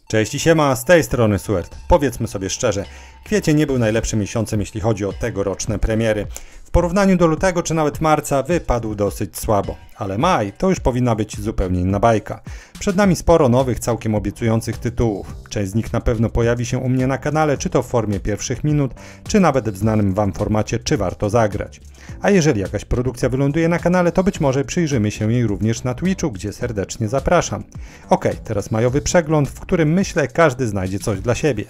Cześć i siema, z tej strony Suert. Powiedzmy sobie szczerze, kwiecień nie był najlepszym miesiącem, jeśli chodzi o tegoroczne premiery. W porównaniu do lutego czy nawet marca wypadł dosyć słabo, ale maj to już powinna być zupełnie inna bajka. Przed nami sporo nowych, całkiem obiecujących tytułów. Część z nich na pewno pojawi się u mnie na kanale, czy to w formie pierwszych minut, czy nawet w znanym Wam formacie, czy warto zagrać. A jeżeli jakaś produkcja wyląduje na kanale, to być może przyjrzymy się jej również na Twitchu, gdzie serdecznie zapraszam. Ok, teraz majowy przegląd, w którym myślę każdy znajdzie coś dla siebie.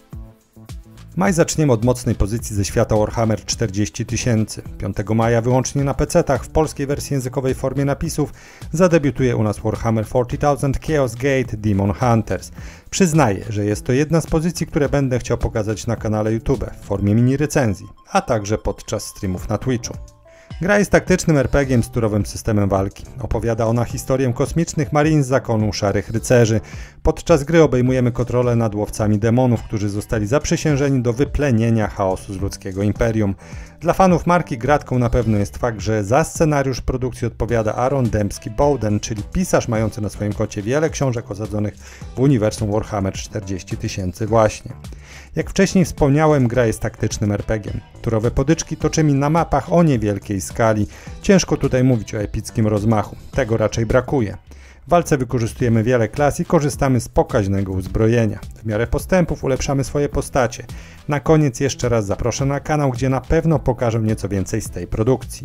Maj zaczniemy od mocnej pozycji ze świata Warhammer 40 000. 5 maja wyłącznie na PC-tach w polskiej wersji językowej formie napisów zadebiutuje u nas Warhammer 40,000 Chaos Gate Demon Hunters. Przyznaję, że jest to jedna z pozycji, które będę chciał pokazać na kanale YouTube w formie mini recenzji, a także podczas streamów na Twitchu. Gra jest taktycznym RPG-iem z turowym systemem walki. Opowiada ona historię kosmicznych marines zakonu Szarych Rycerzy. Podczas gry obejmujemy kontrolę nad łowcami demonów, którzy zostali zaprzysiężeni do wyplenienia chaosu z ludzkiego imperium. Dla fanów marki gratką na pewno jest fakt, że za scenariusz produkcji odpowiada Aaron Dembski-Bowden, czyli pisarz mający na swoim koncie wiele książek osadzonych w uniwersum Warhammer 40 000 właśnie. Jak wcześniej wspomniałem, gra jest taktycznym RPG-iem. Turowe potyczki toczymy na mapach o niewielkiej skali. Ciężko tutaj mówić o epickim rozmachu. Tego raczej brakuje. W walce wykorzystujemy wiele klas i korzystamy z pokaźnego uzbrojenia. W miarę postępów ulepszamy swoje postacie. Na koniec jeszcze raz zaproszę na kanał, gdzie na pewno pokażę nieco więcej z tej produkcji.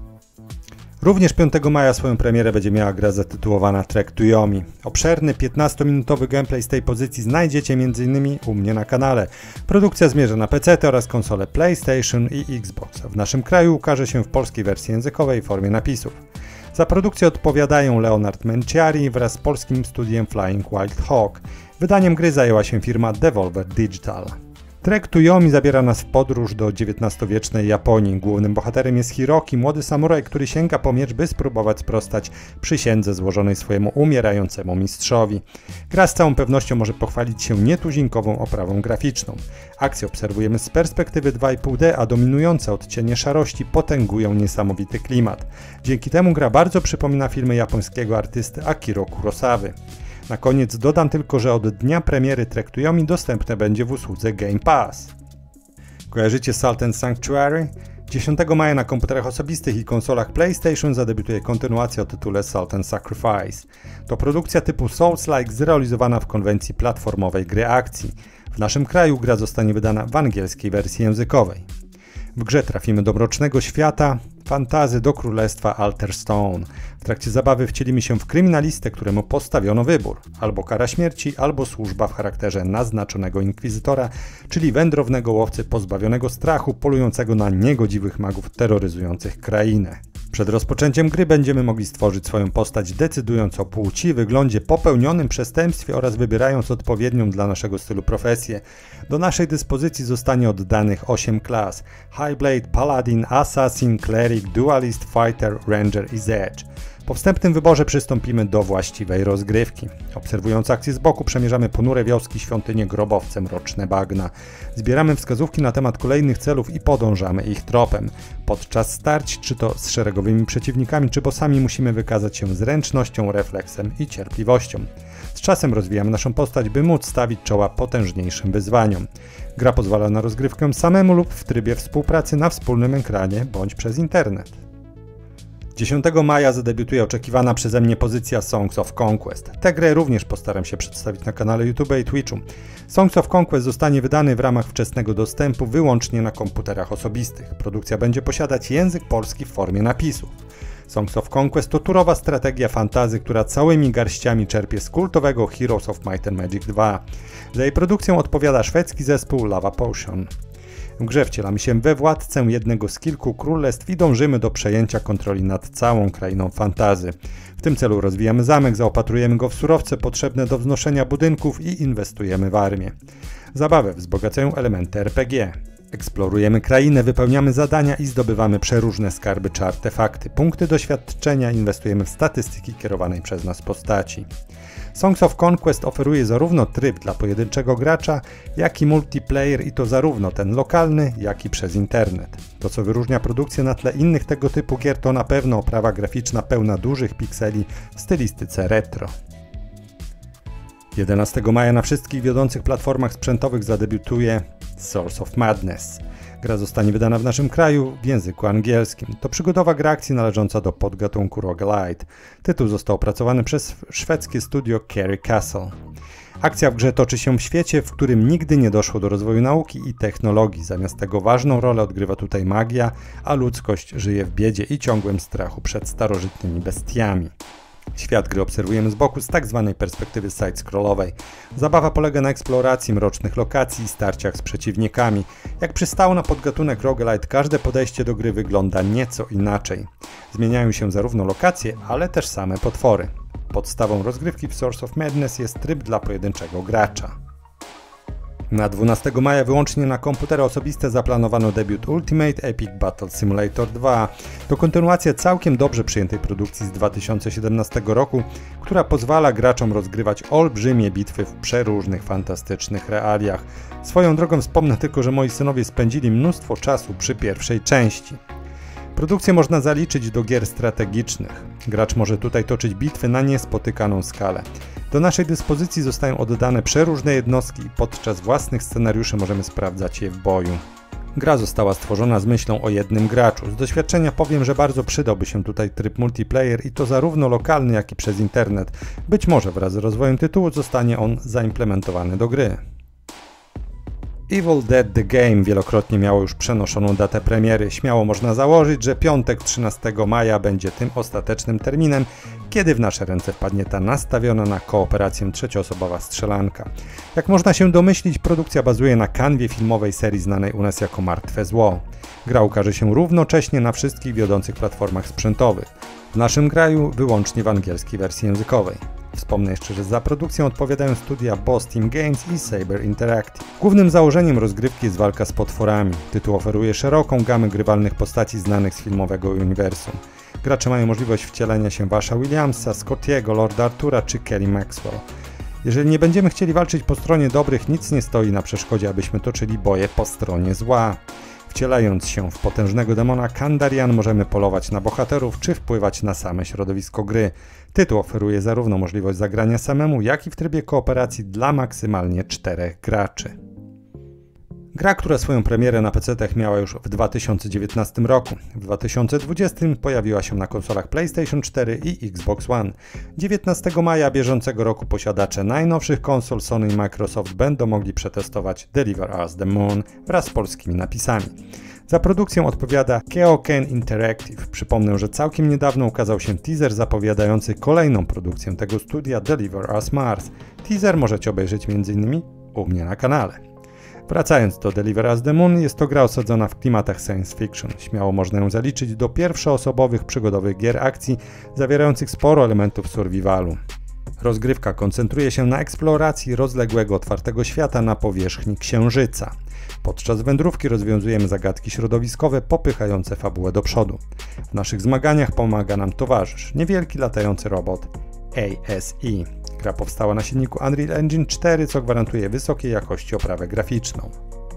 Również 5 maja swoją premierę będzie miała gra zatytułowana Trek to Yomi. Obszerny 15-minutowy gameplay z tej pozycji znajdziecie m.in. u mnie na kanale. Produkcja zmierza na PC oraz konsole PlayStation i Xbox. W naszym kraju ukaże się w polskiej wersji językowej w formie napisów. Za produkcję odpowiadają Leonard Menciari wraz z polskim studiem Flying Wild Hawk. Wydaniem gry zajęła się firma Devolver Digital. Trek to Yomi zabiera nas w podróż do XIX-wiecznej Japonii. Głównym bohaterem jest Hiroki, młody samuraj, który sięga po miecz, by spróbować sprostać przysiędze złożonej swojemu umierającemu mistrzowi. Gra z całą pewnością może pochwalić się nietuzinkową oprawą graficzną. Akcję obserwujemy z perspektywy 2,5D, a dominujące odcienie szarości potęgują niesamowity klimat. Dzięki temu gra bardzo przypomina filmy japońskiego artysty Akiro Kurosawy. Na koniec dodam tylko, że od dnia premiery Trek to Yomi dostępne będzie w usłudze Game Pass. Kojarzycie Salt and Sanctuary? 10 maja na komputerach osobistych i konsolach PlayStation zadebiutuje kontynuacja o tytule Salt and Sacrifice. To produkcja typu Souls-like zrealizowana w konwencji platformowej gry akcji. W naszym kraju gra zostanie wydana w angielskiej wersji językowej. W grze trafimy do mrocznego świata fantazy do królestwa Alterstone. W trakcie zabawy wcielimy się w kryminalistę, któremu postawiono wybór. Albo kara śmierci, albo służba w charakterze naznaczonego inkwizytora, czyli wędrownego łowcy pozbawionego strachu, polującego na niegodziwych magów terroryzujących krainę. Przed rozpoczęciem gry będziemy mogli stworzyć swoją postać, decydując o płci, wyglądzie, popełnionym przestępstwie oraz wybierając odpowiednią dla naszego stylu profesję. Do naszej dyspozycji zostanie oddanych 8 klas: Highblade, Paladin, Assassin, Cleric, Dualist, Fighter, Ranger i Zedge. Po wstępnym wyborze przystąpimy do właściwej rozgrywki. Obserwując akcję z boku przemierzamy ponure wioski, świątynie, grobowce, mroczne bagna. Zbieramy wskazówki na temat kolejnych celów i podążamy ich tropem. Podczas starć, czy to z szeregowymi przeciwnikami, czy bossami, musimy wykazać się zręcznością, refleksem i cierpliwością. Z czasem rozwijamy naszą postać, by móc stawić czoła potężniejszym wyzwaniom. Gra pozwala na rozgrywkę samemu lub w trybie współpracy na wspólnym ekranie bądź przez internet. 10 maja zadebiutuje oczekiwana przeze mnie pozycja Songs of Conquest. Tę grę również postaram się przedstawić na kanale YouTube i Twitchu. Songs of Conquest zostanie wydany w ramach wczesnego dostępu wyłącznie na komputerach osobistych. Produkcja będzie posiadać język polski w formie napisów. Songs of Conquest to turowa strategia fantasy, która całymi garściami czerpie z kultowego Heroes of Might and Magic 2. Za jej produkcją odpowiada szwedzki zespół Lava Potion. W grze wcielamy się we władcę jednego z kilku królestw i dążymy do przejęcia kontroli nad całą krainą fantazy. W tym celu rozwijamy zamek, zaopatrujemy go w surowce potrzebne do wznoszenia budynków i inwestujemy w armię. Zabawę wzbogacają elementy RPG. Eksplorujemy krainę, wypełniamy zadania i zdobywamy przeróżne skarby czy artefakty. Punkty doświadczenia inwestujemy w statystyki kierowanej przez nas postaci. Songs of Conquest oferuje zarówno tryb dla pojedynczego gracza, jak i multiplayer, i to zarówno ten lokalny, jak i przez internet. To, co wyróżnia produkcję na tle innych tego typu gier, to na pewno oprawa graficzna pełna dużych pikseli w stylistyce retro. 11 maja na wszystkich wiodących platformach sprzętowych zadebiutuje Source of Madness. Gra zostanie wydana w naszym kraju w języku angielskim. To przygodowa gra akcji należąca do podgatunku roguelite. Tytuł został opracowany przez szwedzkie studio Carry Castle. Akcja w grze toczy się w świecie, w którym nigdy nie doszło do rozwoju nauki i technologii. Zamiast tego ważną rolę odgrywa tutaj magia, a ludzkość żyje w biedzie i ciągłym strachu przed starożytnymi bestiami. Świat gry obserwujemy z boku z tak zwanej perspektywy side-scrollowej. Zabawa polega na eksploracji mrocznych lokacji i starciach z przeciwnikami. Jak przystało na podgatunek roguelite, każde podejście do gry wygląda nieco inaczej. Zmieniają się zarówno lokacje, ale też same potwory. Podstawą rozgrywki w Source of Madness jest tryb dla pojedynczego gracza. Na 12 maja wyłącznie na komputery osobiste zaplanowano debiut Ultimate Epic Battle Simulator 2. To kontynuacja całkiem dobrze przyjętej produkcji z 2017 roku, która pozwala graczom rozgrywać olbrzymie bitwy w przeróżnych, fantastycznych realiach. Swoją drogą wspomnę tylko, że moi synowie spędzili mnóstwo czasu przy pierwszej części. Produkcję można zaliczyć do gier strategicznych. Gracz może tutaj toczyć bitwy na niespotykaną skalę. Do naszej dyspozycji zostają oddane przeróżne jednostki i podczas własnych scenariuszy możemy sprawdzać je w boju. Gra została stworzona z myślą o jednym graczu. Z doświadczenia powiem, że bardzo przydałby się tutaj tryb multiplayer i to zarówno lokalny, jak i przez internet. Być może wraz z rozwojem tytułu zostanie on zaimplementowany do gry. Evil Dead The Game wielokrotnie miało już przenoszoną datę premiery. Śmiało można założyć, że piątek 13 maja będzie tym ostatecznym terminem, kiedy w nasze ręce wpadnie ta nastawiona na kooperację trzecioosobowa strzelanka. Jak można się domyślić, produkcja bazuje na kanwie filmowej serii znanej u nas jako Martwe Zło. Gra ukaże się równocześnie na wszystkich wiodących platformach sprzętowych. W naszym kraju wyłącznie w angielskiej wersji językowej. Wspomnę jeszcze, że za produkcję odpowiadają studia Boss Team Games i Saber Interactive. Głównym założeniem rozgrywki jest walka z potworami. Tytuł oferuje szeroką gamę grywalnych postaci znanych z filmowego uniwersum. Gracze mają możliwość wcielenia się w Asha Williamsa, Scottiego, Lorda Artura czy Kelly Maxwell. Jeżeli nie będziemy chcieli walczyć po stronie dobrych, nic nie stoi na przeszkodzie, abyśmy toczyli boje po stronie zła. Wcielając się w potężnego demona Kandarian możemy polować na bohaterów czy wpływać na same środowisko gry. Tytuł oferuje zarówno możliwość zagrania samemu, jak i w trybie kooperacji dla maksymalnie 4 graczy. Gra, która swoją premierę na PC-tach miała już w 2019 roku. W 2020 pojawiła się na konsolach PlayStation 4 i Xbox One. 19 maja bieżącego roku posiadacze najnowszych konsol Sony i Microsoft będą mogli przetestować Deliver Us the Moon wraz z polskimi napisami. Za produkcję odpowiada Keoken Interactive. Przypomnę, że całkiem niedawno ukazał się teaser zapowiadający kolejną produkcję tego studia Deliver Us Mars. Teaser możecie obejrzeć m.in. u mnie na kanale. Wracając do Deliver Us the Moon, jest to gra osadzona w klimatach science fiction. Śmiało można ją zaliczyć do pierwszoosobowych przygodowych gier akcji zawierających sporo elementów survivalu. Rozgrywka koncentruje się na eksploracji rozległego, otwartego świata na powierzchni Księżyca. Podczas wędrówki rozwiązujemy zagadki środowiskowe popychające fabułę do przodu. W naszych zmaganiach pomaga nam towarzysz, niewielki latający robot ASE. Gra powstała na silniku Unreal Engine 4, co gwarantuje wysokiej jakości oprawę graficzną.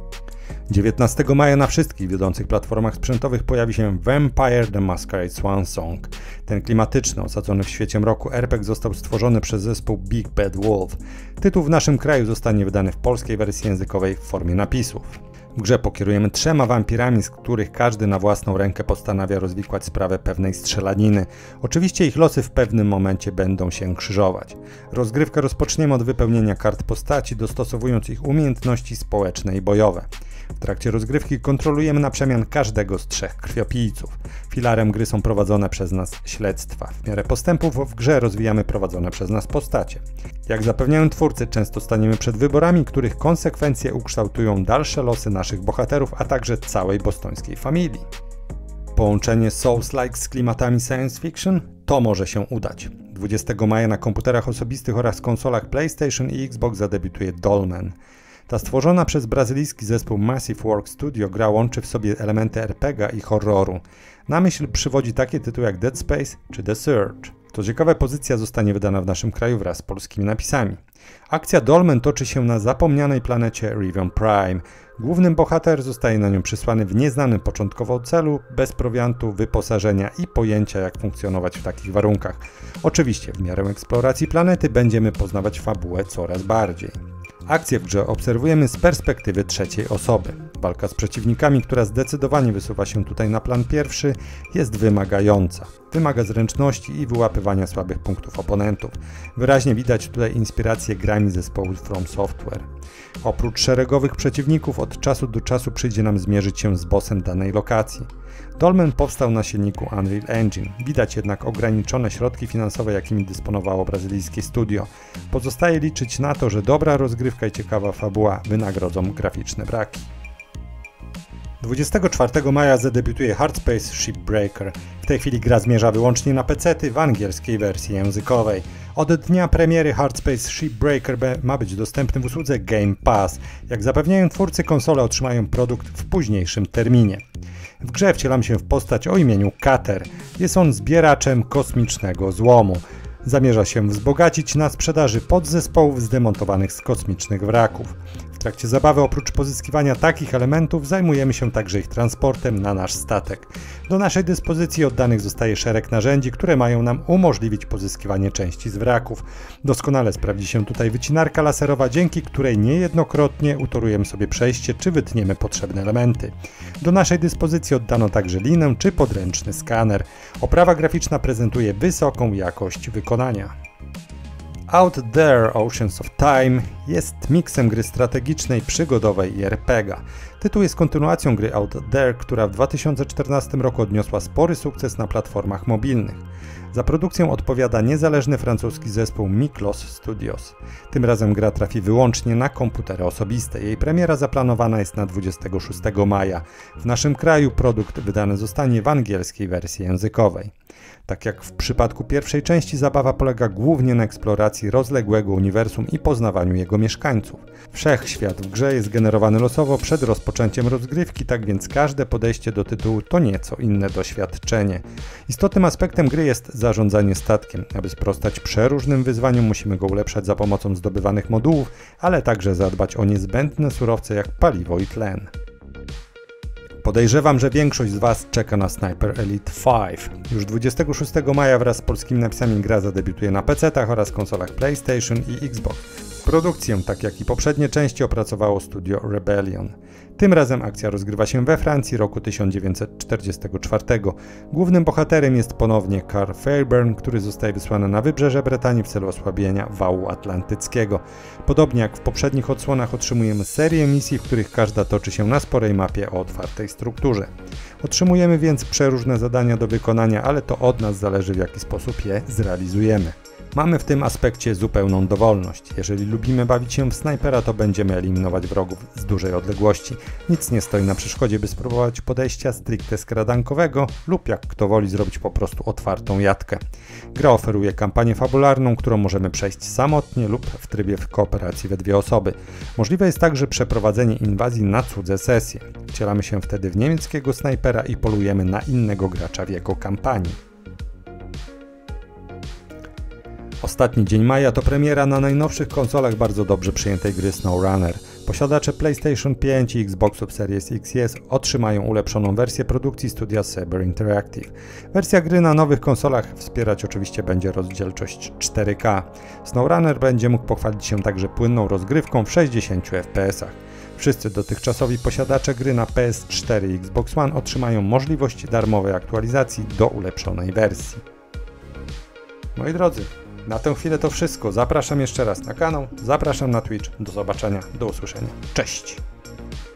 19 maja na wszystkich wiodących platformach sprzętowych pojawi się Vampire the Masquerade Swansong. Ten klimatyczny, osadzony w świecie mroku RPG został stworzony przez zespół Big Bad Wolf. Tytuł w naszym kraju zostanie wydany w polskiej wersji językowej w formie napisów. W grze pokierujemy 3 wampirami, z których każdy na własną rękę postanawia rozwikłać sprawę pewnej strzelaniny. Oczywiście ich losy w pewnym momencie będą się krzyżować. Rozgrywkę rozpoczniemy od wypełnienia kart postaci, dostosowując ich umiejętności społeczne i bojowe. W trakcie rozgrywki kontrolujemy na przemian każdego z 3 krwiopijców. Filarem gry są prowadzone przez nas śledztwa. W miarę postępów w grze rozwijamy prowadzone przez nas postacie. Jak zapewniają twórcy, często staniemy przed wyborami, których konsekwencje ukształtują dalsze losy naszych bohaterów, a także całej bostońskiej familii. Połączenie Souls-like z klimatami science fiction? To może się udać. 20 maja na komputerach osobistych oraz konsolach PlayStation i Xbox zadebiutuje Dolmen. Ta stworzona przez brazylijski zespół Massive Work Studio gra łączy w sobie elementy RPG i horroru. Na myśl przywodzi takie tytuły jak Dead Space czy The Surge. To ciekawe, pozycja zostanie wydana w naszym kraju wraz z polskimi napisami. Akcja Dolmen toczy się na zapomnianej planecie Riven Prime. Główny bohater zostaje na nią przysłany w nieznanym początkowo celu, bez prowiantu, wyposażenia i pojęcia, jak funkcjonować w takich warunkach. Oczywiście w miarę eksploracji planety będziemy poznawać fabułę coraz bardziej. Akcję w grze obserwujemy z perspektywy trzeciej osoby. Walka z przeciwnikami, która zdecydowanie wysuwa się tutaj na plan pierwszy, jest wymagająca. Wymaga zręczności i wyłapywania słabych punktów oponentów. Wyraźnie widać tutaj inspirację grami zespołu From Software. Oprócz szeregowych przeciwników od czasu do czasu przyjdzie nam zmierzyć się z bossem danej lokacji. Dolmen powstał na silniku Unreal Engine. Widać jednak ograniczone środki finansowe, jakimi dysponowało brazylijskie studio. Pozostaje liczyć na to, że dobra rozgrywka i ciekawa fabuła wynagrodzą graficzne braki. 24 maja zadebiutuje Hardspace Shipbreaker. W tej chwili gra zmierza wyłącznie na PC-ty w angielskiej wersji językowej. Od dnia premiery Hardspace Shipbreaker ma być dostępny w usłudze Game Pass. Jak zapewniają twórcy, konsole otrzymają produkt w późniejszym terminie. W grze wcielam się w postać o imieniu Kater. Jest on zbieraczem kosmicznego złomu. Zamierza się wzbogacić na sprzedaży podzespołów zdemontowanych z kosmicznych wraków. W trakcie zabawy oprócz pozyskiwania takich elementów zajmujemy się także ich transportem na nasz statek. Do naszej dyspozycji oddanych zostaje szereg narzędzi, które mają nam umożliwić pozyskiwanie części z wraków. Doskonale sprawdzi się tutaj wycinarka laserowa, dzięki której niejednokrotnie utorujemy sobie przejście czy wytniemy potrzebne elementy. Do naszej dyspozycji oddano także linę czy podręczny skaner. Oprawa graficzna prezentuje wysoką jakość wykonania. Out There Oceans of Time jest miksem gry strategicznej, przygodowej i RPG-a. Tytuł jest kontynuacją gry Out There, która w 2014 roku odniosła spory sukces na platformach mobilnych. Za produkcję odpowiada niezależny francuski zespół Miklos Studios. Tym razem gra trafi wyłącznie na komputery osobiste. Jej premiera zaplanowana jest na 26 maja. W naszym kraju produkt wydany zostanie w angielskiej wersji językowej. Tak jak w przypadku pierwszej części, zabawa polega głównie na eksploracji rozległego uniwersum i poznawaniu jego mieszkańców. Wszechświat w grze jest generowany losowo przed rozpoczęciem rozgrywki, tak więc każde podejście do tytułu to nieco inne doświadczenie. Istotnym aspektem gry jest zarządzanie statkiem. Aby sprostać przeróżnym wyzwaniom, musimy go ulepszać za pomocą zdobywanych modułów, ale także zadbać o niezbędne surowce jak paliwo i tlen. Podejrzewam, że większość z Was czeka na Sniper Elite 5. Już 26 maja wraz z polskimi napisami gra zadebiutuje na PC-tach oraz konsolach PlayStation i Xbox. Produkcję, tak jak i poprzednie części, opracowało studio Rebellion. Tym razem akcja rozgrywa się we Francji roku 1944. Głównym bohaterem jest ponownie Carl Fairburn, który zostaje wysłany na wybrzeże Brytanii w celu osłabienia wału atlantyckiego. Podobnie jak w poprzednich odsłonach otrzymujemy serię misji, w których każda toczy się na sporej mapie o otwartej strukturze. Otrzymujemy więc przeróżne zadania do wykonania, ale to od nas zależy, w jaki sposób je zrealizujemy. Mamy w tym aspekcie zupełną dowolność. Jeżeli lubimy bawić się w snajpera, to będziemy eliminować wrogów z dużej odległości. Nic nie stoi na przeszkodzie, by spróbować podejścia stricte skradankowego lub, jak kto woli, zrobić po prostu otwartą jatkę. Gra oferuje kampanię fabularną, którą możemy przejść samotnie lub w trybie w kooperacji we dwie osoby. Możliwe jest także przeprowadzenie inwazji na cudze sesje. Wcielamy się wtedy w niemieckiego snajpera i polujemy na innego gracza w jego kampanii. Ostatni dzień maja to premiera na najnowszych konsolach bardzo dobrze przyjętej gry SnowRunner. Posiadacze PlayStation 5 i Xboxów Series X i S otrzymają ulepszoną wersję produkcji studia Saber Interactive. Wersja gry na nowych konsolach wspierać oczywiście będzie rozdzielczość 4K. SnowRunner będzie mógł pochwalić się także płynną rozgrywką w 60 FPS-ach. Wszyscy dotychczasowi posiadacze gry na PS4 i Xbox One otrzymają możliwość darmowej aktualizacji do ulepszonej wersji. Moi drodzy, na tę chwilę to wszystko. Zapraszam jeszcze raz na kanał, zapraszam na Twitch. Do zobaczenia, do usłyszenia. Cześć!